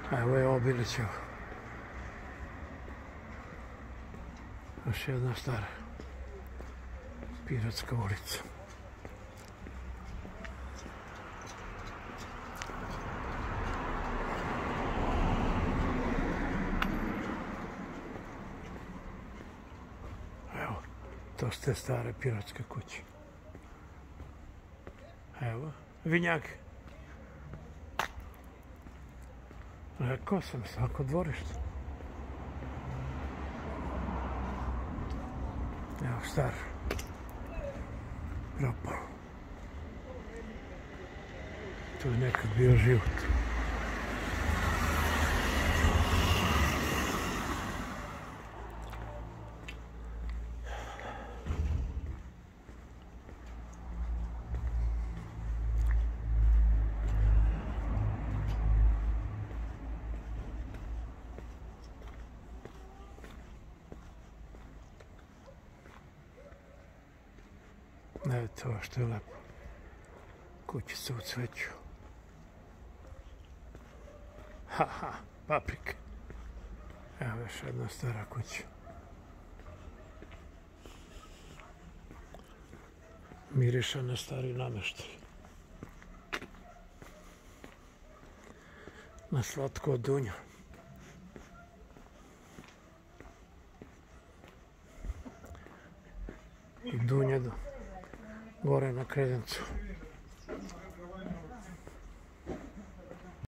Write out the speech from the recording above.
Evo je Obilićevo. Još jedna stara Pirotska ulica. Evo, to su te stare pirotske kuće. Evo, vinjak. Rekao sam, svako dvorište. Evo, star. Propao. Tu je nekad bio život. Evo to što je lepo. Kućica u cveću. Haha, paprike. Evo još jedna stara kuća. Miriša na stari nameštaj. Na slatko od Dunja. I Dunja gore na Kredencu.